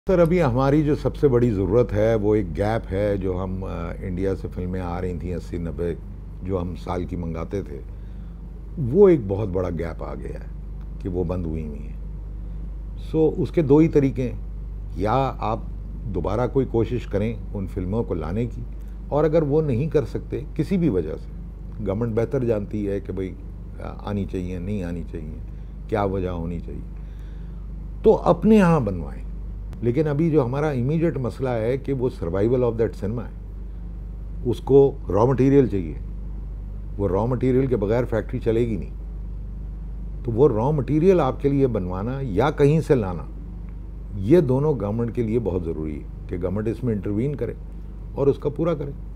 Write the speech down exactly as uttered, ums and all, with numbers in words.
Sir अभी हमारी जो सबसे बड़ी ज़रूरत है वो एक गैप है जो हम आ, इंडिया से फिल्में आ रही थी अस्सी नब्बे जो हम साल की मंगाते थे, वो एक बहुत बड़ा गैप आ गया है कि वो बंद हुई हुई हैं। सो उसके दो ही तरीके हैं, या आप दोबारा कोई कोशिश करें उन फिल्मों को लाने की, और अगर वो नहीं कर सकते किसी भी वजह से, गवर्नमेंट बेहतर जानती है कि भाई आनी चाहिए नहीं आनी चाहिए, क्या वजह होनी चाहिए, तो अपने यहाँ बनवाएं। लेकिन अभी जो हमारा इमीडिएट मसला है कि वो सर्वाइवल ऑफ दैट सिनेमा है, उसको रॉ मटेरियल चाहिए, वो रॉ मटेरियल के बगैर फैक्ट्री चलेगी नहीं। तो वो रॉ मटेरियल आपके लिए बनवाना या कहीं से लाना, ये दोनों गवर्नमेंट के लिए बहुत ज़रूरी है कि गवर्नमेंट इसमें इंटरवीन करे और उसका पूरा करे।